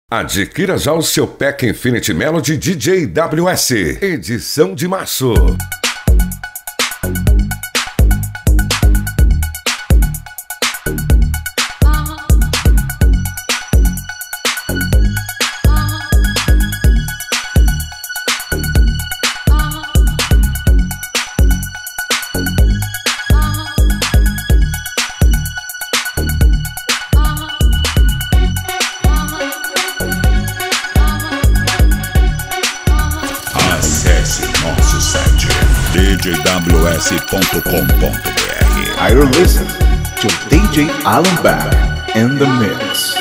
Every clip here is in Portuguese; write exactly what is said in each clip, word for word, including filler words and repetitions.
Adquira já o seu Pack Infinity Melody D J W S, edição de março. Nosso site d j w s ponto com ponto b r. I will listen to D J Alan Back in the mix.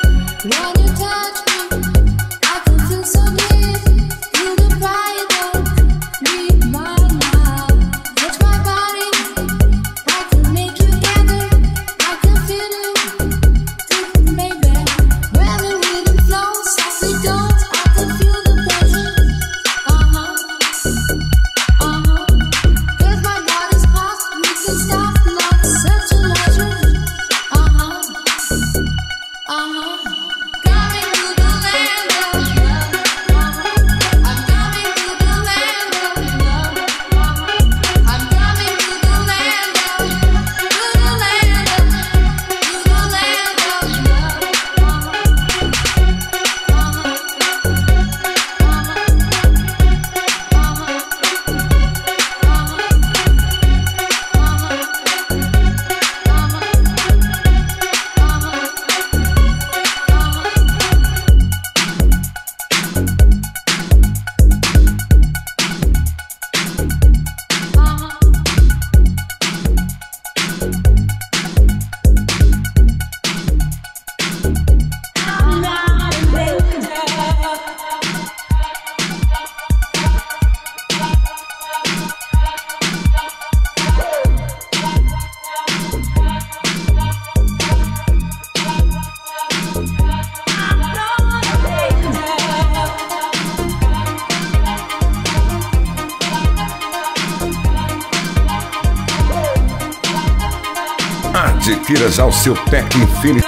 Adquira já o seu Pack Infinity.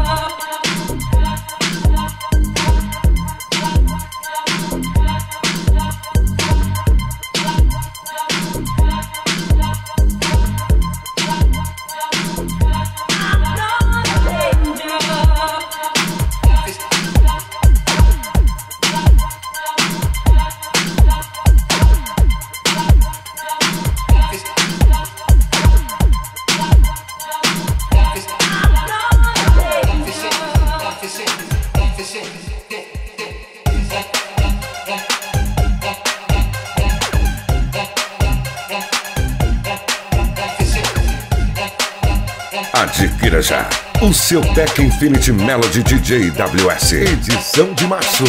Adquira já o seu Pack Infinity Melody D J W S, edição de março.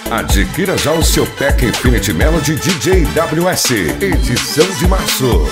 Adquira já o seu Pack Infinity Melody D J W S, edição de março.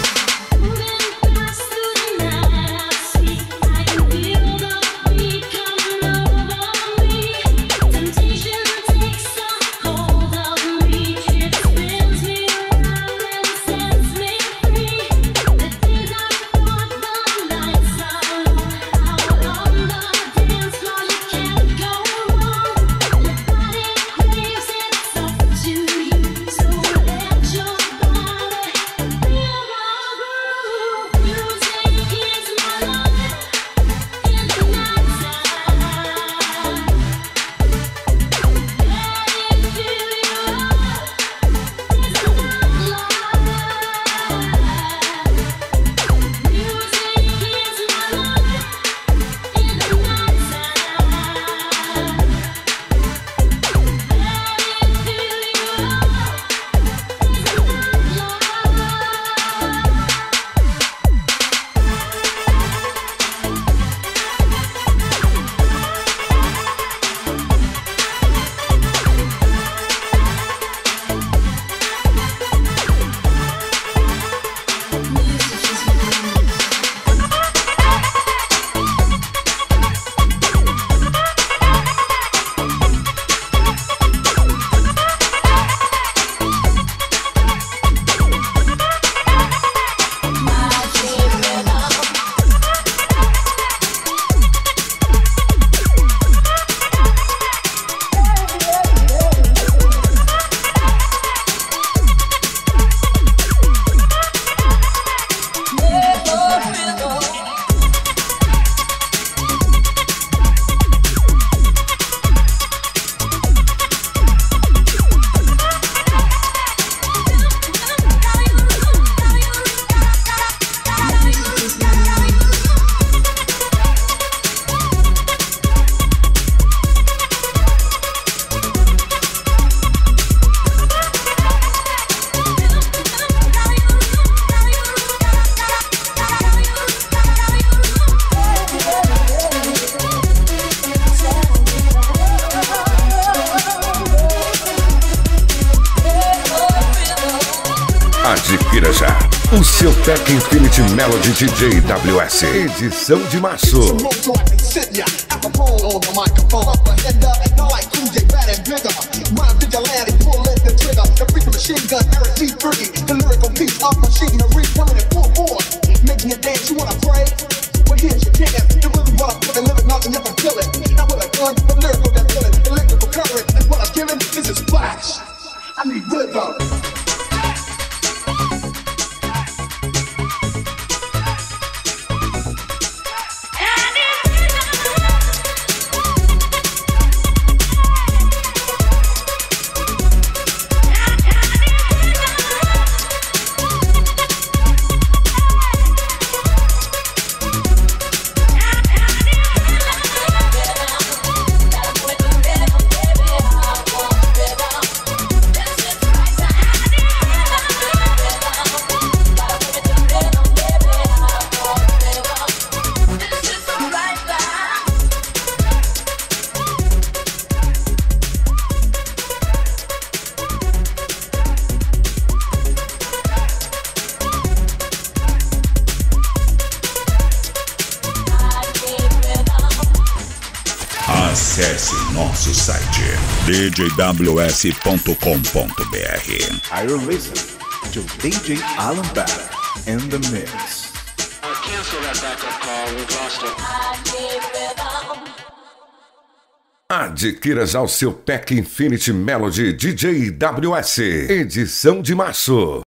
Adquira já o seu Pack Infinity Melody D J W S, edição de março. Acesse nosso site d j w s ponto com ponto b r. Are you listening to D J Alan Back in the mix? Cancel that backup call, we've lost it. Adquira já o seu Pack Infinity Melody D J W S, edição de março.